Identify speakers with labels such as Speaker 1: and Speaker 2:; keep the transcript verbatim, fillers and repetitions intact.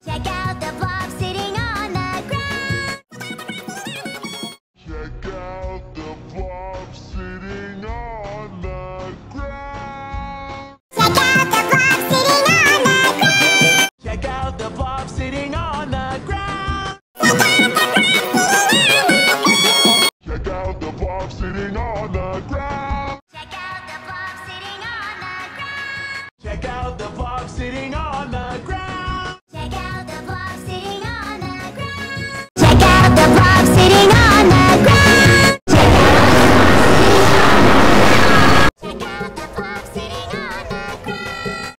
Speaker 1: Check out the blob sitting on the ground.
Speaker 2: Check out the blob sitting on the ground.
Speaker 1: Check out the blob sitting on the ground.
Speaker 2: Check out the blob sitting on the ground. Check out the blob sitting